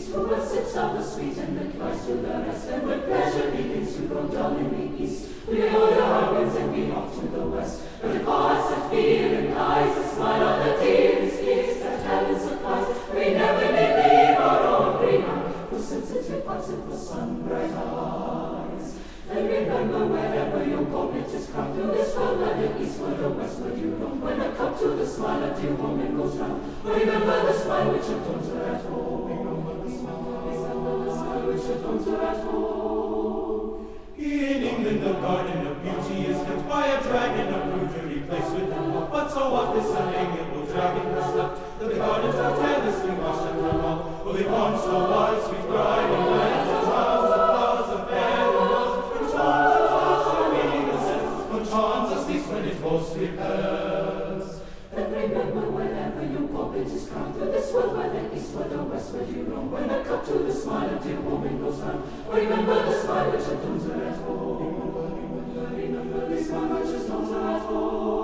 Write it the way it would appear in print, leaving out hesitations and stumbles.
east, who will sips of the sweet and the Christ to the rest, and when pleasure begins to grow dull in the east, we may order our winds and be off to the west. But if hearts that feel and eyes that smile on the dearest gifts that heaven supplies, we never may leave our own green eye, for sensitive hearts and for sun-bright eyes. Then remember wherever your goblet is cracked, through this world, whether eastward or westward you roam, when a cup to the smile of dear woman goes round, remember the smile which adorns her at home. Remember the smile which adorns her at home. In England the garden of beauty is kept by a dragon, a prudery place with them, but so what this unamiable dragon has left, that the gardens are carelessly washed and run off, for they want so wide, sweet bride, and lands and trials of flowers of bells, which charms and touch their meaning and sense, but charms us least when it most repels. Then remember wherever your goblet is crowned, through this world, whether eastward or westward you roam, when a cup to the smile of dear woman goes round, remember the smile which adorns her at home. Remember the smile which adorns her at home.